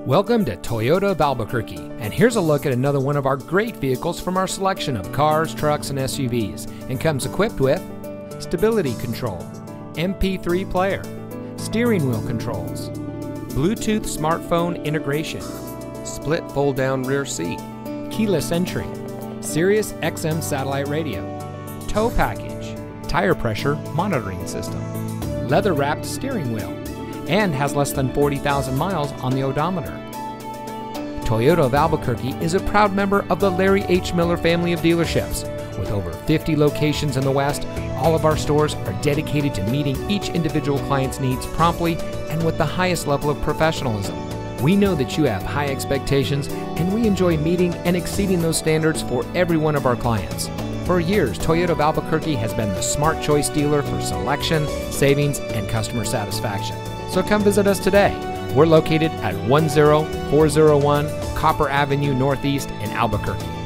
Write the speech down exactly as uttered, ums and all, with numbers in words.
Welcome to Toyota of Albuquerque, and here's a look at another one of our great vehicles from our selection of cars, trucks, and S U Vs, and comes equipped with stability control, M P three player, steering wheel controls, Bluetooth smartphone integration, split fold-down rear seat, keyless entry, Sirius X M satellite radio, tow package, tire pressure monitoring system, leather-wrapped steering wheel, and has less than forty thousand miles on the odometer. Toyota of Albuquerque is a proud member of the Larry H. Miller family of dealerships. With over fifty locations in the West, all of our stores are dedicated to meeting each individual client's needs promptly and with the highest level of professionalism. We know that you have high expectations, and we enjoy meeting and exceeding those standards for every one of our clients. For years, Toyota of Albuquerque has been the smart choice dealer for selection, savings, and customer satisfaction. So come visit us today. We're located at one zero four zero one Copper Avenue Northeast in Albuquerque.